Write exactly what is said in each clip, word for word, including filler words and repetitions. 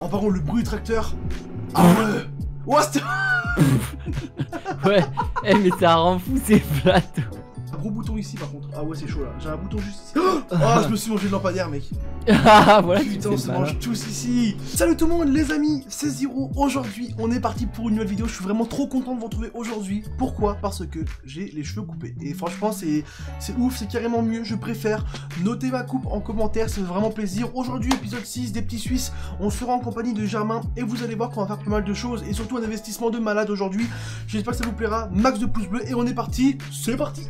Oh par contre le bruit du tracteur. Ah ouais. Oh, ouais, eh, mais ça rend fou ces plateaux. Un gros bouton ici par contre. Ah ouais c'est chaud là. J'ai un bouton juste ici. Oh, oh je me suis mangé de lampadaire mec. Ah voilà. Putain on se mange tous ici. Salut tout le monde les amis, c'est Zero. Aujourd'hui on est parti pour une nouvelle vidéo. Je suis vraiment trop content de vous retrouver aujourd'hui. Pourquoi? Parce que j'ai les cheveux coupés. Et franchement c'est c'est ouf, c'est carrément mieux. Je préfère. Notez ma coupe en commentaire, ça fait vraiment plaisir. Aujourd'hui épisode six des petits Suisses. On sera en compagnie de Germain. Et vous allez voir qu'on va faire pas mal de choses. Et surtout un investissement de malade aujourd'hui. J'espère que ça vous plaira. Max de pouces bleus et on est parti. C'est parti.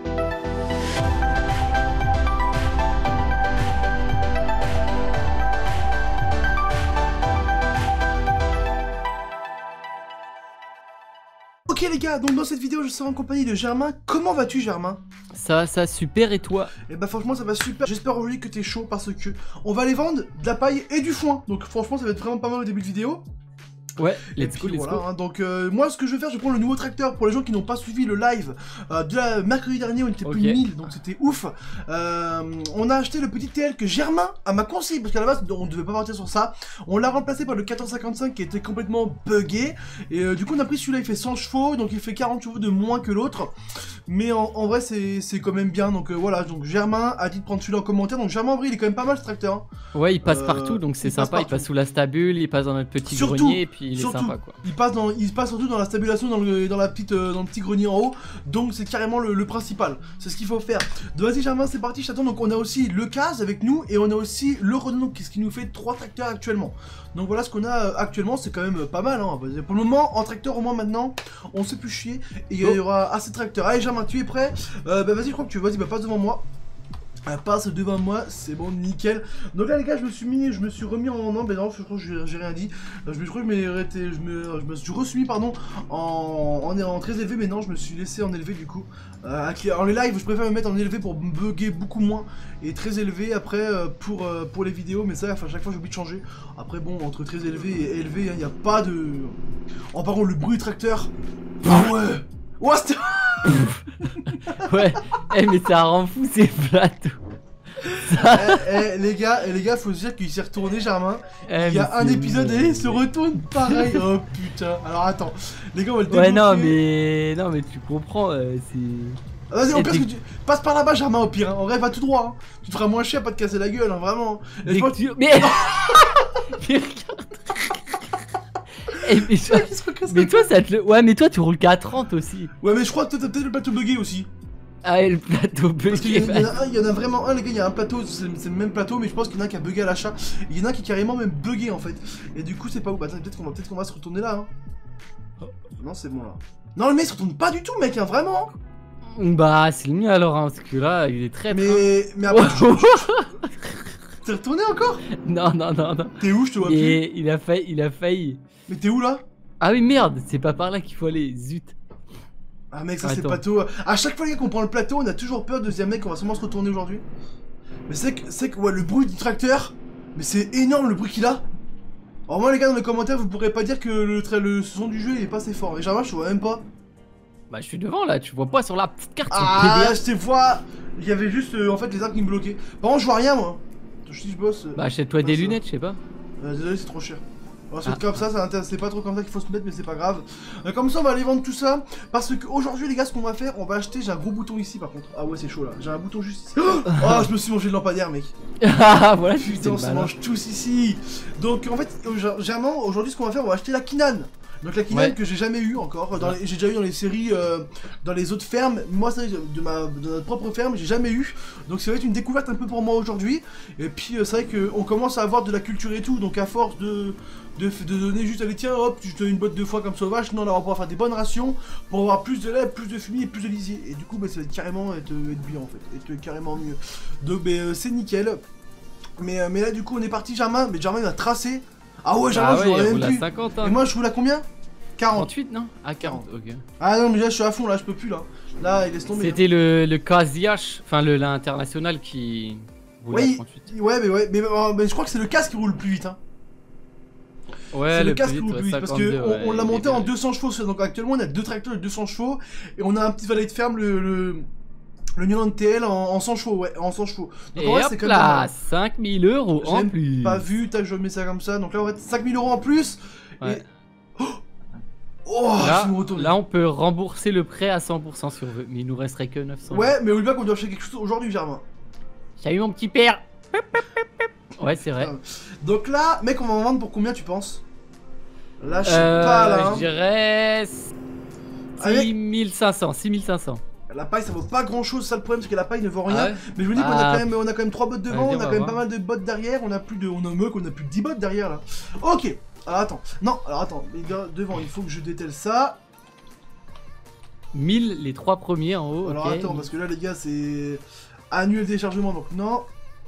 Ok les gars, donc dans cette vidéo je serai en compagnie de Germain. Comment vas-tu Germain? Ça va, ça super, et toi? Et bah franchement ça va super, j'espère aujourd'hui que t'es chaud parce que on va aller vendre de la paille et du foin. Donc franchement ça va être vraiment pas mal au début de vidéo. Ouais, let's et puis, go, let's voilà, go. Hein, donc euh, moi ce que je vais faire, je vais prendre le nouveau tracteur pour les gens qui n'ont pas suivi le live euh, de la mercredi dernier, on était Okay. plus de mille, donc c'était ouf. Euh, on a acheté le petit T L que Germain m'a conseillé, parce qu'à la base on ne devait pas partir sur ça. On l'a remplacé par le quatorze cinquante-cinq qui était complètement buggé. Et euh, du coup on a pris celui-là, il fait cent chevaux, donc il fait quarante chevaux de moins que l'autre. Mais en, en vrai c'est quand même bien, donc euh, voilà, donc Germain a dit de prendre celui-là en commentaire. Donc Germain en vrai il est quand même pas mal ce tracteur. Hein. Ouais, il passe Euh, partout, donc c'est il passe sympa, il partout. passe sous la stabule, il passe dans notre petit Surtout, grenier, et puis il surtout, est sympa quoi. Il passe, dans, il passe surtout dans la stabulation dans le, dans la petite, euh, dans le petit grenier en haut, donc c'est carrément le, le principal, c'est ce qu'il faut faire. Donc vas-y Germain, c'est parti, je t'attends. Donc on a aussi le Caz avec nous, et on a aussi le Renault, ce qui nous fait trois tracteurs actuellement. Donc voilà ce qu'on a euh, actuellement, c'est quand même euh, pas mal. Hein. Pour le moment, en tracteur au moins maintenant, on sait plus chier, et il y aura assez de tracteurs. Allez Germain, tu es prêt? euh, Bah vas-y, je crois que tu vas-y, bah passe devant moi. Elle passe devant moi, c'est bon, nickel. Donc là les gars, je me suis mis, je me suis remis en angle, non, je crois que j'ai rien dit. Je me je crois que je m'ai arrêté, je me, je me suis remis pardon en, en, en très élevé, mais non, je me suis laissé en élevé du coup. Euh, en les lives, je préfère me mettre en élevé pour me bugger beaucoup moins, et très élevé après euh, pour euh, pour les vidéos, mais ça, enfin chaque fois j'oublie de changer. Après bon, entre très élevé et élevé, il hein, n'y a pas de. En par contre le bruit du tracteur. Ah ouais. Ouais, c'était... Ouais, eh, mais ça rend fou ces plateaux. Ça... eh, eh, les gars, eh, les gars, faut se dire qu'il s'est retourné Germain. Eh, il y a un épisode et il se retourne pareil. Oh putain. Alors attends, les gars on va le débloquer. Ouais non mais non mais tu comprends, euh, c'est. Vas-y, on casse des... que tu... passe par là-bas Germain au pire. Hein. En vrai va tout droit. Hein. Tu te feras moins chier à pas te casser la gueule, hein, vraiment. Et Des... pense... tu... Mais mais regarde. Eh, mais, toi... mais toi ça te le... Ouais mais toi tu roules qu'à trente aussi. Ouais mais je crois que toi t'as peut-être le plateau bugué aussi. Ah et le plateau bugué. Parce qu'il y, y, en a un, il y en a vraiment un les gars, il y a un plateau, c'est le même plateau mais je pense qu'il y en a un qui a bugué à l'achat. Il y en a un qui est carrément même bugué en fait. Et du coup c'est pas où, bah peut-être qu'on va, peut-être qu'on va se retourner là. Hein. Non c'est bon là. Non le mec se retourne pas du tout mec, hein, vraiment. Bah c'est le mien alors hein, parce que là il est très. Mais mais après. Wow. T'es retourné encore? Non non non non. T'es où? Je te vois Et plus. il a failli, il a failli. Mais t'es où là? Ah oui merde, c'est pas par là qu'il faut aller, zut. Ah mec ça c'est le plateau. À chaque fois les gars qu'on prend le plateau on a toujours peur de se dire mec on va sûrement se retourner aujourd'hui. Mais c'est que c'est que ouais le bruit du tracteur. Mais c'est énorme le bruit qu'il a. Alors moi les gars dans les commentaires vous pourrez pas dire que le, le son du jeu il est pas assez fort. Et Germain je te vois même pas. Bah je suis devant là, tu vois pas sur la petite carte. Ah je te vois. Il y avait juste euh, en fait les arbres qui me bloquaient. Par contre je vois rien moi. Je dis je bosse. Euh, bah achète-toi des lunettes je sais pas. euh, Désolé c'est trop cher. On va se mettre ah. comme ça, ça c'est pas trop comme ça qu'il faut se mettre mais c'est pas grave. Euh, comme ça on va aller vendre tout ça. Parce qu'aujourd'hui les gars ce qu'on va faire, on va acheter, j'ai un gros bouton ici par contre. Ah ouais c'est chaud là, j'ai un bouton juste ici. Oh, oh je me suis mangé de lampadaire mec. Ah voilà. Putain on se mange tous ici. Donc en fait Germain aujourd'hui ce qu'on va faire, on va acheter la Kinan. Donc la Kinan ouais. que j'ai jamais eu encore, j'ai déjà eu dans les séries, euh, dans les autres fermes. Moi c'est de ma de notre propre ferme, j'ai jamais eu. Donc ça va être une découverte un peu pour moi aujourd'hui. Et puis euh, c'est vrai qu'on commence à avoir de la culture et tout, donc à force de, de, de donner juste, allez tiens hop, je te donne une botte de foie comme sauvage, non là on va pouvoir faire des bonnes rations pour avoir plus de lait, plus de fumier et plus de lisier. Et du coup bah, ça va être carrément être, être bien en fait, être carrément mieux. Donc bah, euh, c'est nickel. Mais, euh, mais là du coup on est parti Germain, mais Germain il a tracé. Ah ouais Germain ah ouais, je vois même plus. cinquante, hein. Et moi je roule à combien? quarante. trente-huit non? Ah quarante, ok. Ah non mais là je suis à fond là, je peux plus là. Là il laisse tomber. C'était le, le Caz I H, enfin le l'international qui roulait oui, à trente-huit. Ouais mais ouais, mais, mais, mais je crois que c'est le Caz qui roule le plus vite hein. Ouais, c'est le, le Caz qui vite, roule le plus ouais, vite parce que ouais, on, on l'a monté en deux cents chevaux, donc actuellement on a deux tracteurs de deux cents chevaux et on a un petit valet de ferme le, le Le Newland T L en, en cent chevaux, ouais, en cent chevaux. Donc Et en vrai, hop c'est quand là, même cinq mille euros en plus. J'ai pas vu, tac, je mets ça comme ça. Donc là, on va être cinq mille euros en plus. Ouais. Et... Oh, oh là, je suis retourné. là, on peut rembourser le prêt à cent pour cent si on veut, mais il nous resterait que neuf cents. Ouais, mais oublie pas qu'on doit acheter quelque chose aujourd'hui, Germain. Salut mon petit père. Ouais, c'est vrai. Donc là, mec, on va en vendre pour combien, tu penses? Là, je sais euh, pas, là. Hein. Je dirais six mille cinq cents. six mille cinq cents. La paille, ça vaut pas grand chose, ça le problème, c'est que la paille ne vaut rien. Ah ouais. Mais je me dis qu'on ah. a quand même, on a quand même trois bottes devant, Vas-y, on a on quand même va pas voir. mal de bottes derrière, on a plus de, on a mieux qu'on a plus de dix bottes derrière là. Ok. Alors attends, non, alors attends, mais de- devant, il faut que je dételle ça. mille les trois premiers en haut. Alors ok. attends, parce que là les gars, c'est annuel téléchargement, donc non.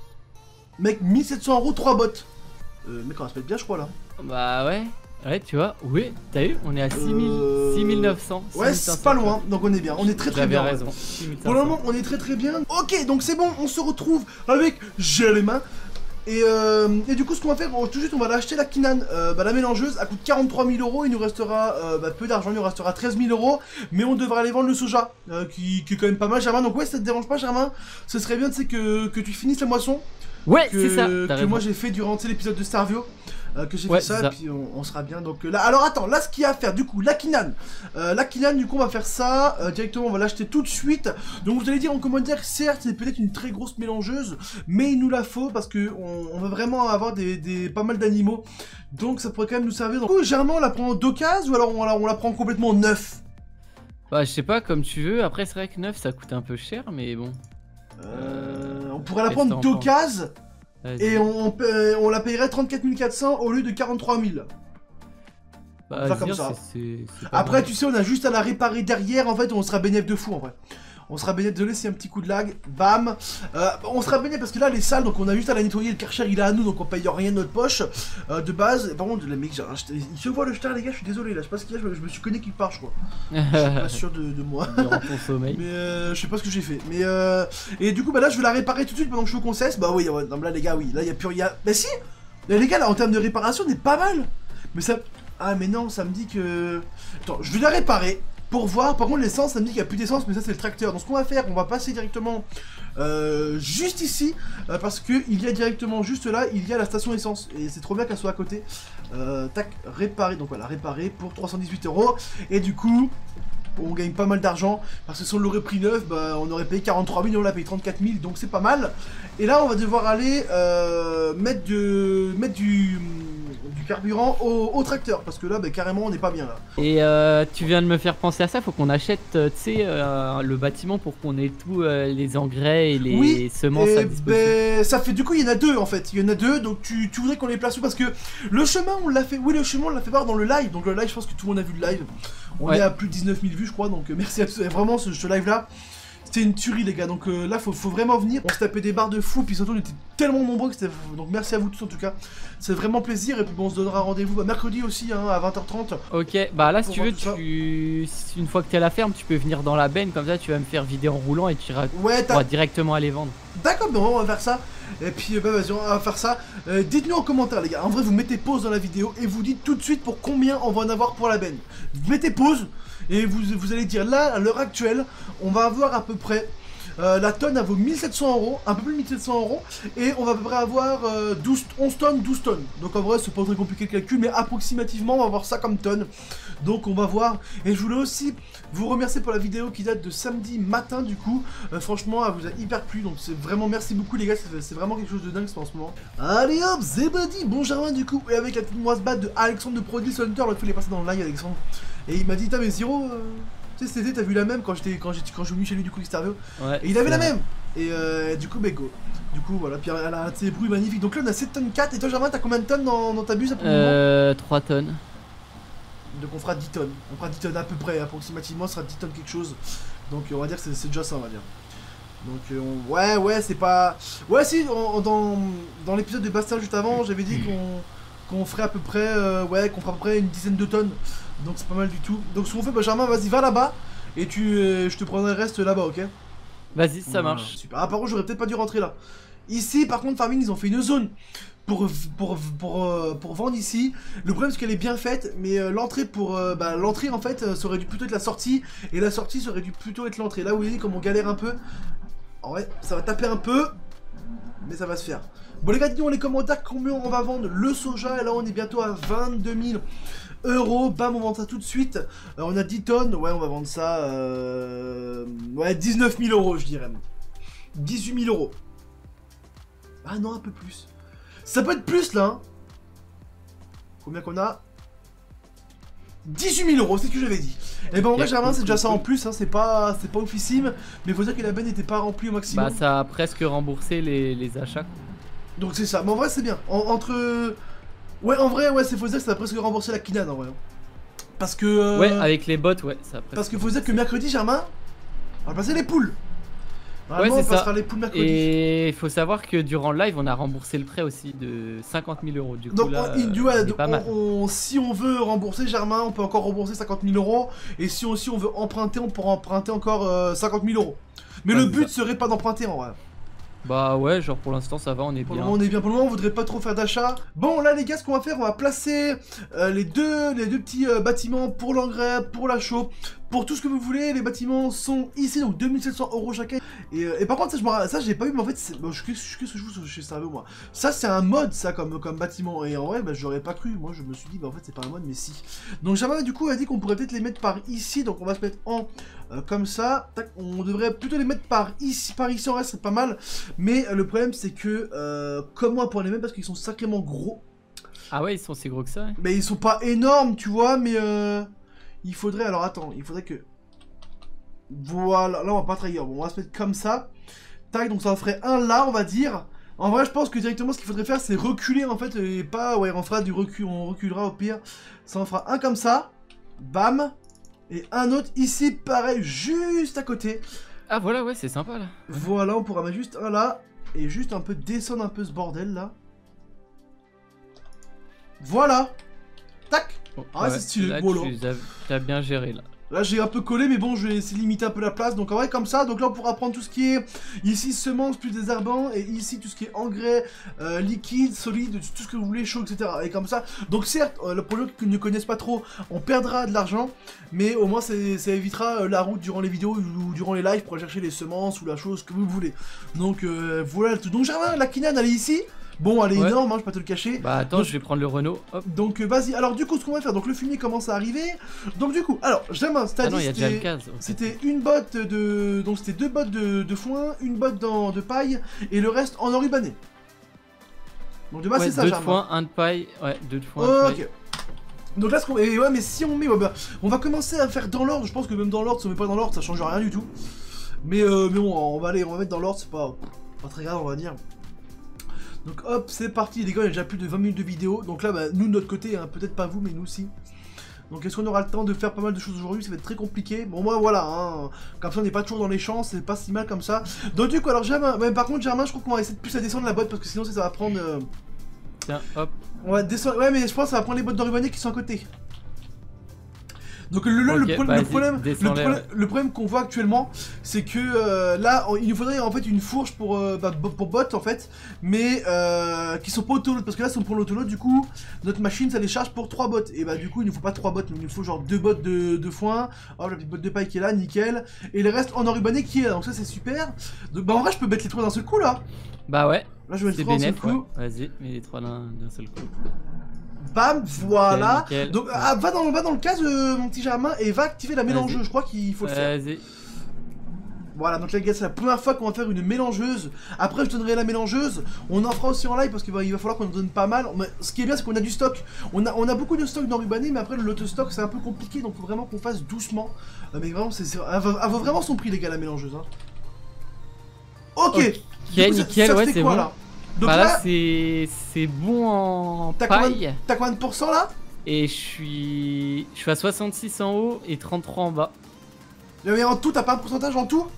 Mec, mille sept cents euros, trois bottes. Euh, mec, on respecte bien, je crois là. Bah ouais. Ouais, tu vois, oui, t'as vu, on est à six mille, Euh, six mille neuf cents. Ouais, c'est pas loin, donc on est bien, on est très très J'avais bien. raison. six mille cinq cents. Pour le moment, on est très très bien. Ok, donc c'est bon, on se retrouve avec j'ai les mains. Et, euh, et du coup, ce qu'on va faire, tout de suite, on va l'acheter la Kinan, euh, bah, la mélangeuse. Elle coûte quarante-trois mille euros. Il nous restera euh, bah, peu d'argent, il nous restera treize mille euros. Mais on devra aller vendre le soja, euh, qui, qui est quand même pas mal, Germain. Donc, ouais, ça te dérange pas, Germain? Ce serait bien, tu sais, que, que tu finisses la moisson. Ouais, Que, c'est ça. que t'as raison. moi j'ai fait durant tu sais, l'épisode de Starvio. Euh, que j'ai Ouais, fait ça, c'est ça. et puis on, on sera bien. Donc euh, là, alors attends, là ce qu'il y a à faire, du coup, la Kinan. Euh, la Kinan, du coup, on va faire ça euh, directement, on va l'acheter tout de suite. Donc vous allez dire en commentaire, certes, c'est peut-être une très grosse mélangeuse, mais il nous la faut parce que on, on veut vraiment avoir des, des pas mal d'animaux. Donc ça pourrait quand même nous servir. Donc, du coup, généralement, on la prend d'occasion ou alors on la, on la prend complètement neuf. Bah, je sais pas, comme tu veux. Après, c'est vrai que neuf ça coûte un peu cher, mais bon. Euh, on pourrait la Qu'est-ce prendre que t'en d'occasion Vas-y. et on, on, paie- on la payerait trente-quatre mille quatre cents au lieu de quarante-trois mille. Bah, on va faire comme dire, ça. c'est- c'est- c'est pas Après, mal. tu sais, on a juste à la réparer derrière, en fait, on sera bénéf de fou, en vrai. On sera bénéf, désolé s'il y a un petit coup de lag, bam. Euh, on sera bénéf parce que là, les salles, donc on a juste à la nettoyer, le Karcher, il est à nous, donc on paye rien de notre poche, euh, de base. Et par contre, le mec, j'ai un- il se voit le star, les gars, je suis désolé, là, je sais pas ce qu'il y a, je me, je me suis connu qu'il part, je crois. Je suis pas sûr de, de moi. Durant ton sommeil. Mais euh, je sais pas ce que j'ai fait. Mais euh, et du coup, bah là, je vais la réparer tout de suite pendant que je fais qu'on cesse. Bah oui, ouais, non, mais là, les gars, oui, là, il y a plus rien. Bah si, là, les gars, là, en termes de réparation, on est pas mal. Mais ça. Ah, mais non, ça me dit que. Attends, je vais la réparer pour voir. Par contre, l'essence, ça me dit qu'il n'y a plus d'essence, mais ça, c'est le tracteur. Donc, ce qu'on va faire, on va passer directement euh, juste ici. euh, parce que il y a directement juste là, il y a la station essence. Et c'est trop bien qu'elle soit à côté. Euh, tac, réparer. Donc, voilà, réparer pour trois cent dix-huit euros. Et du coup. On gagne pas mal d'argent, parce que si on l'aurait pris neuf, bah, on aurait payé quarante-trois mille, on l'a payé trente-quatre mille, donc c'est pas mal. Et là, on va devoir aller euh, mettre, de, mettre du, du carburant au, au tracteur, parce que là, bah, carrément, on n'est pas bien là. Et euh, tu viens de me faire penser à ça, faut qu'on achète, euh, tu sais, euh, le bâtiment pour qu'on ait tous euh, les engrais et les Oui, semences à Et disposition. ben, ça fait du coup, il y en a deux en fait. Il y en a deux, donc tu, tu voudrais qu'on les place où? Parce que le chemin, on l'a fait. Oui, le chemin, on l'a fait voir dans le live. Donc le live, je pense que tout le monde a vu le live. On Ouais. est à plus de dix-neuf mille vues, je crois. Donc euh, merci à tous. Et vraiment, ce, ce live là, c'était une tuerie, les gars. Donc euh, là, faut, faut vraiment venir. On se tapait des barres de fou. Puis surtout, on était tellement nombreux que c'était. Donc merci à vous tous en tout cas. C'est vraiment plaisir. Et puis bon, on se donnera rendez-vous bah, mercredi aussi, hein, à vingt heures trente. Ok, bah là si Pour tu voir veux, tout ça. tu... si- une fois que t'es à la ferme, tu peux venir dans la benne, comme ça tu vas me faire vider en roulant et tu iras Ouais, t'as. pourras directement aller vendre. D'accord, ben on va faire ça. Et puis, bah vas-y, on va faire ça. Euh, Dites-nous en commentaire, les gars. En vrai, vous mettez pause dans la vidéo et vous dites tout de suite pour combien on va en avoir pour la benne. Vous mettez pause et vous, vous allez dire là, à l'heure actuelle, on va avoir à peu près. Euh, la tonne, elle vaut mille sept cents euros, un peu plus de mille sept cents euros, et on va à peu près avoir euh, douze, onze tonnes, douze tonnes. Donc en vrai, c'est pas très compliqué le calcul, mais approximativement, on va avoir ça comme tonne. Donc on va voir. Et je voulais aussi vous remercier pour la vidéo qui date de samedi matin, du coup. Euh, franchement, elle vous a hyper plu, donc c'est vraiment merci beaucoup, les gars. C'est c'est vraiment quelque chose de dingue en ce moment. Allez hop, c'est parti. Bon Germain, du coup, et avec la petite moisse batte de Alexandre de Produce Hunter, l'autre fois, il est passé dans le live, Alexandre. Et il m'a dit, t'as mais Zero. Euh... Tu sais, cet été, t'as vu la même quand j'étais quand j'étais quand je suis venu chez lui du coup Starvio. Ouais, Et il avait la c'est- même. Et euh, du coup, bah go. Du coup, voilà. Puis elle a ses bruits magnifiques. Donc là, on a sept tonnes quatre. Et toi, Germain, t'as combien de tonnes dans, dans ta buse à pour le moment? Euh, trois tonnes. Donc on fera dix tonnes. On fera dix tonnes à peu près, approximativement, ce sera dix tonnes quelque chose. Donc euh, on va dire que c'est c'est déjà ça, on va dire. Donc euh, on... ouais, ouais, c'est pas. Ouais, si, on- dans, dans l'épisode de Bastien juste avant, j'avais dit qu'on qu'on ferait à peu près, euh, ouais, qu'on ferait à peu près une dizaine de tonnes. Donc c'est pas mal du tout. Donc ce qu'on fait, bah, Germain, vas-y, va là-bas. Et tu, euh, je te prendrai le reste là-bas, ok? Vas-y, ça Voilà, marche. Super. Ah, par contre, j'aurais peut-être pas dû rentrer là. Ici, par contre, Farming, ils ont fait une zone pour, pour, pour, euh, pour vendre ici. Le problème c'est qu'elle est bien faite, mais euh, l'entrée pour euh, bah, l'entrée en fait euh, ça aurait dû plutôt être la sortie, et la sortie ça aurait dû plutôt être l'entrée. Là vous voyez comme on galère un peu. En vrai ça va taper un peu, mais ça va se faire. Bon les gars, dites-nous dans les commentaires combien on va vendre le soja, et là on est bientôt à vingt-deux mille euros, bam on vend ça tout de suite. euh, On a dix tonnes, ouais on va vendre ça, euh... ouais dix-neuf mille euros je dirais. dix-huit mille euros. Ah non un peu plus. Ça peut être plus là hein. Combien qu'on a? dix-huit mille euros, c'est ce que j'avais dit. Et ben en vrai Germain c'est déjà ça en plus, hein. c'est pas c'est pas officime, mais faut dire que la benne n'était pas remplie au maximum. Bah ça a presque remboursé les, les achats. Donc c'est ça, mais en vrai c'est bien. En, entre... Ouais en vrai ouais c'est faut dire que ça a presque remboursé la Kinan en vrai. Parce que... Euh... Ouais avec les bots ouais ça a presque... Parce que faut dire que mercredi Germain, on va passer les poules. Ouais c'est ça. Les poules mercredi. Et il faut savoir que durant le live on a remboursé le prêt aussi de cinquante mille euros. Du coup donc, là, on, du, ouais, on est pas on, mal. on, si on veut rembourser Germain, on peut encore rembourser cinquante mille euros. Et si aussi on veut emprunter, on pourra emprunter encore euh, cinquante mille euros. Mais ouais, le but ça. serait pas d'emprunter en vrai. Bah ouais, genre pour l'instant ça va, on est pour bien. Le moment, on est bien, pour le moment on voudrait pas trop faire d'achat. Bon là les gars, ce qu'on va faire, on va placer euh, les, deux, les deux petits euh, bâtiments pour l'engrais, pour la chaux, pour tout ce que vous voulez. Les bâtiments sont ici, donc deux mille sept cents euros chacun. Et, euh, et par contre ça je me ça j'ai pas vu, mais en fait bon, je qu'est-ce que je joue chez Servo moi. Ça c'est un mode ça comme, comme bâtiment, et en vrai bah, j'aurais pas cru. Moi je me suis dit bah en fait c'est pas un mode mais si. Donc Germain du coup a dit qu'on pourrait peut-être les mettre par ici, donc on va se mettre en euh, comme ça. Tac, on devrait plutôt les mettre par ici, par ici en vrai c'est pas mal. Mais euh, le problème c'est que euh, comment on pourrait les mettre parce qu'ils sont sacrément gros. Ah ouais ils sont si gros que ça hein. Mais ils sont pas énormes tu vois, mais euh, il faudrait, alors attends, il faudrait que... Voilà, là on va pas trahir, bon, on va se mettre comme ça. Tac, donc ça en ferait un là on va dire. En vrai je pense que directement ce qu'il faudrait faire c'est reculer en fait, et pas, ouais on fera du recul, on reculera au pire. Ça en fera un comme ça, bam. Et un autre ici pareil, juste à côté. Ah voilà ouais c'est sympa là. Voilà, on pourra mettre juste un là. Et juste un peu descendre un peu ce bordel là. Voilà. Tac. Oh, ah ouais, c'est stylé. Là, voilà. tu as bien géré là. Là j'ai un peu collé mais bon je vais essayer de limiter un peu la place. Donc en vrai comme ça, donc là on pourra prendre tout ce qui est ici semences plus désherbants, et ici tout ce qui est engrais euh, liquide, solide, tout ce que vous voulez, chaud, et cetera. Et comme ça, donc certes euh, le projet qu'ils ne connaissent pas trop, on perdra de l'argent, mais au moins ça évitera euh, la route durant les vidéos ou durant les lives pour aller chercher les semences ou la chose que vous voulez. Donc euh, voilà tout. Donc Germain, la Kinan elle est ici. Bon, elle est ouais. énorme, hein, je vais pas te le cacher. Bah attends, donc, je vais prendre le Renault. Hop. Donc euh, vas-y, alors du coup, ce qu'on va faire, donc le fumier commence à arriver. Donc du coup, alors, Germain, c'est-à-dire ah c'était une botte de... Donc c'était deux bottes de, de foin, une botte dans, de paille, et le reste en enrubanné. Donc de base, ouais, c'est ça, deux Germain. de foin, un de paille, ouais, deux de foin, oh, un de ok. paille. Donc là, ce qu'on... Et ouais, mais si on met... Ouais, bah, on va commencer à faire dans l'ordre, je pense que même dans l'ordre, si on met pas dans l'ordre, ça change rien du tout. Mais, euh, mais bon, on va aller, on va mettre dans l'ordre, c'est pas... pas très grave, on va dire. Donc hop, c'est parti les gars, il y a déjà plus de vingt minutes de vidéo. Donc là, bah, nous de notre côté, hein, peut-être pas vous, mais nous aussi. Donc est-ce qu'on aura le temps de faire pas mal de choses aujourd'hui? Ça va être très compliqué. Bon moi voilà, hein, comme ça on n'est pas toujours dans les champs, c'est pas si mal comme ça. Donc du coup, alors Germain, ouais, par contre Germain, je crois qu'on va essayer de plus à descendre la botte, parce que sinon ça, ça va prendre... Euh... Tiens, hop. On va descendre, ouais mais je pense que ça va prendre les bottes d'enrubanné qui sont à côté. Donc le, le, okay, le, bah, le problème, le problème, le problème qu'on voit actuellement, c'est que euh, là, il nous faudrait en fait une fourche pour euh, bah, pour bottes en fait, mais euh, qui sont pas autoload, parce que là, sont pour l'autoload, du coup, notre machine, ça les charge pour trois bottes, et bah du coup, il nous faut pas trois bottes, il nous faut genre deux bottes de, de foin, oh la petite botte de paille qui est là, nickel, et le reste en enrubanné qui est là, donc ça c'est super. Donc bah en vrai, je peux mettre les trois d'un seul coup là. Bah ouais. Là, je vais mettre les trois d'un seul coup. Ouais. Vas-y, mets les trois d'un seul coup. Bam, voilà. Nickel, nickel. Donc ah, va, dans, va dans le cas de mon petit Germain et va activer la mélangeuse. Je crois qu'il faut le faire. Vas-y. Voilà, donc les gars, c'est la première fois qu'on va faire une mélangeuse. Après, je donnerai la mélangeuse. On en fera aussi en live parce qu'il va, il va falloir qu'on en donne pas mal. Mais ce qui est bien, c'est qu'on a du stock. On a, on a beaucoup de stock d'enrubanné, mais après, l'autostock, c'est un peu compliqué. Donc, il faut vraiment qu'on fasse doucement. Mais vraiment, c'est, elle, vaut, elle vaut vraiment son prix, les gars, la mélangeuse. Hein. Ok. Ok, coup, nickel, ça, ça ouais, c'est bon. Là donc bah là, là c'est bon en paille. T'as combien de pourcents là? Et je suis je suis à soixante-six en haut et trente-trois en bas. Mais en tout, t'as pas un pourcentage en tout?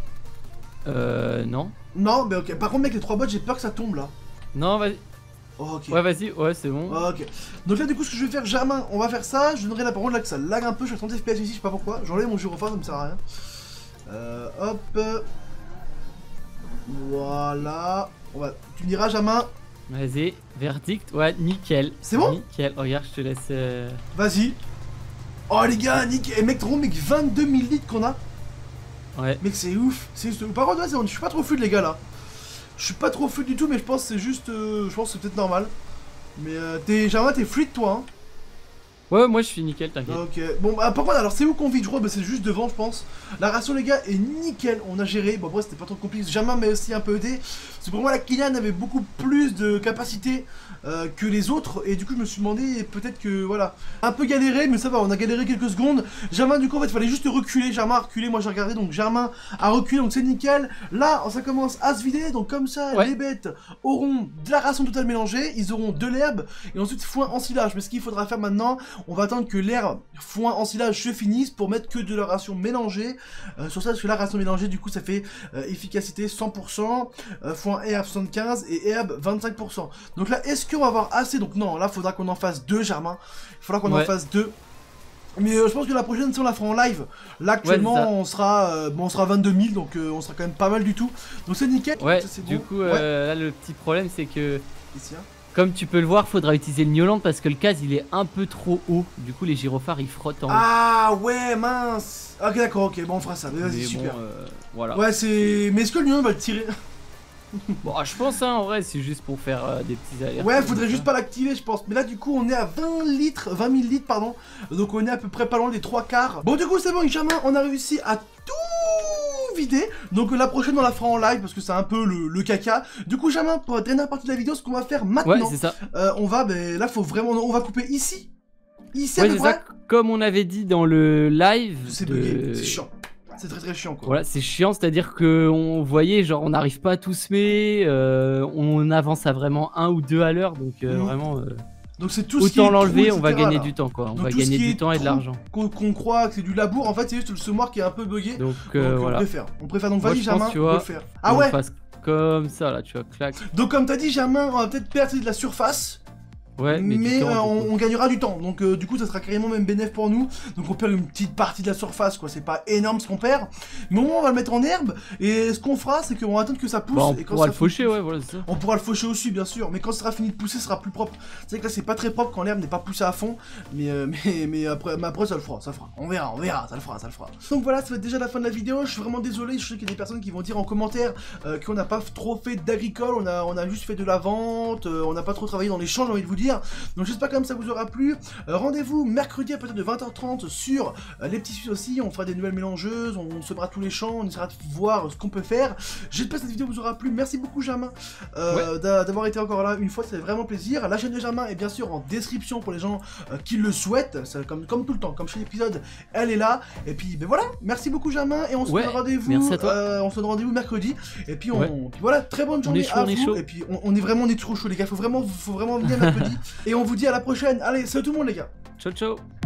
Euh non. Non, mais ok. Par contre mec, les trois bottes, j'ai peur que ça tombe là. Non, vas-y. Oh, ok. Ouais, vas-y, ouais, c'est bon. Oh, ok. Donc là, du coup, ce que je vais faire, Germain, on va faire ça. Je donnerai la parole là que ça lag un peu. Je suis à trente F P S ici, je sais pas pourquoi. J'enlève mon gyrophare, ça me sert à rien. Euh, hop. Voilà. On va... Tu me diras, Germain. Vas-y, verdict, ouais, nickel. C'est bon? Nickel, regarde, je te laisse... Euh... Vas-y. Oh les gars, nickel. Et mec, trop mec, vingt-deux mille litres qu'on a. Ouais. Mec, c'est ouf. Par contre, ouais, je suis pas trop fluide les gars là. Je suis pas trop fluide du tout, mais je pense que c'est juste... Euh, je pense que c'est peut-être normal. Mais euh, t'es... Germain, t'es fluide toi hein? Ouais, moi je suis nickel, t'inquiète. Ok, bon bah par contre alors c'est où qu'on vit je crois, bah c'est juste devant je pense. La ration les gars est nickel, on a géré, bon après c'était pas trop compliqué, Germain m'a aussi un peu aidé. C'est pour moi la Kylian avait beaucoup plus de capacité euh, que les autres et du coup je me suis demandé peut-être que voilà, un peu galéré mais ça va, on a galéré quelques secondes. Germain du coup en fait il fallait juste reculer, Germain a reculé, moi j'ai regardé donc Germain a reculé donc c'est nickel. Là ça commence à se vider donc comme ça ouais. Les bêtes auront de la ration totale mélangée, ils auront de l'herbe et ensuite foin ensilage. Mais ce qu'il faudra faire maintenant, on va attendre que l'herbe foin ensilage se finisse pour mettre que de la ration mélangée euh, sur ça parce que la ration mélangée du coup ça fait euh, efficacité cent pour cent, euh, foin herbe soixante-quinze et herbe vingt-cinq pour cent. Donc là est-ce qu'on va avoir assez? Donc non, là faudra qu'on en fasse deux Germain, il faudra qu'on ouais. en fasse deux. Mais euh, je pense que la prochaine si on la fera en live, là actuellement ouais, on sera euh, bon, on sera vingt-deux mille donc euh, on sera quand même pas mal du tout. Donc c'est nickel. Ouais, ça, du bon. coup euh, ouais. là le petit problème c'est que ici, hein. Comme tu peux le voir, faudra utiliser le Nioland parce que le case il est un peu trop haut. Du coup, les gyrophares ils frottent en haut. Ah ouais, mince. Ok, d'accord, ok, bon, on fera ça. Vas-y, super. Bon, euh, voilà. Ouais, c'est. Mais est-ce que le Nioland va le tirer? Bon, je pense, hein, en vrai, c'est juste pour faire euh, des petits alertes. Ouais, faudrait juste pas l'activer, je pense. Mais là, du coup, on est à vingt litres, vingt mille litres, pardon. Donc, on est à peu près pas loin des trois quarts. Bon, du coup, c'est bon, Germain, on a réussi à tout vider. Donc, la prochaine, on la fera en live parce que c'est un peu le, le caca. Du coup, Germain, pour la dernière partie de la vidéo, ce qu'on va faire maintenant, ouais, c'est ça. Euh, on va, ben là, faut vraiment, on va couper ici. Ici, ouais, c'est ça. Comme on avait dit dans le live. C'est de... bugué, c'est chiant. C'est très très chiant quoi. Voilà, c'est chiant, c'est-à-dire que on voyait, genre on n'arrive pas à tout semer, euh, on avance à vraiment un ou deux à l'heure, donc euh, mmh. vraiment. Euh, donc c'est tout autant ce qui est l'enlever, on va là. gagner du temps quoi. On donc va gagner du temps et de l'argent. Qu'on qu croit que c'est du labour, en fait c'est juste le semoir qui est un peu bugué. Donc, euh, donc voilà. on préfère. On préfère donc vas-y Germain, tu vois, on peut le faire. Ah ouais. Fasse comme ça là, tu vois, clac. Donc comme t'as dit Germain, on va peut-être perdre de la surface. Ouais, mais, mais temps, euh, on, on gagnera du temps, donc euh, du coup ça sera carrément même bénéf pour nous. Donc on perd une petite partie de la surface quoi, c'est pas énorme ce qu'on perd. Mais au moins on va le mettre en herbe. Et ce qu'on fera c'est qu'on va attendre que ça pousse. Bah, on et quand pourra ça le faucher, ouais voilà c'est ça. On pourra le faucher aussi bien sûr, mais quand ça sera fini de pousser ce sera plus propre. C'est vrai que là c'est pas très propre quand l'herbe n'est pas poussée à fond. Mais, euh, mais, mais, après, mais après ça le fera, ça fera. On verra, on verra, ça le fera, ça le fera. Donc voilà, ça va être déjà la fin de la vidéo. Je suis vraiment désolé, je sais qu'il y a des personnes qui vont dire en commentaire euh, qu'on n'a pas trop fait d'agricole, on a, on a juste fait de la vente, euh, on n'a pas trop travaillé dans les champs j'ai envie de vous dire. Donc j'espère comme ça vous aura plu. Euh, Rendez-vous mercredi à partir de vingt heures trente sur euh, les petits Suisses aussi. On fera des nouvelles mélangeuses, on, on semera tous les champs, on essaiera de voir ce qu'on peut faire. J'espère que cette vidéo vous aura plu. Merci beaucoup Germain euh, ouais. d'avoir été encore là une fois, ça fait vraiment plaisir. La chaîne de Germain est bien sûr en description pour les gens euh, qui le souhaitent. Comme, comme tout le temps, comme chaque épisode, elle est là. Et puis ben voilà, merci beaucoup Germain et on se ouais, donne rendez-vous. Euh, on se donne rendez-vous mercredi. Et puis, on, ouais. puis voilà, très bonne journée chaud, à vous. Et puis on, on est vraiment, on est trop chaud les gars. Faut vraiment, faut vraiment venir mercredi. Et on vous dit à la prochaine. Allez, salut tout le monde les gars. Ciao ciao.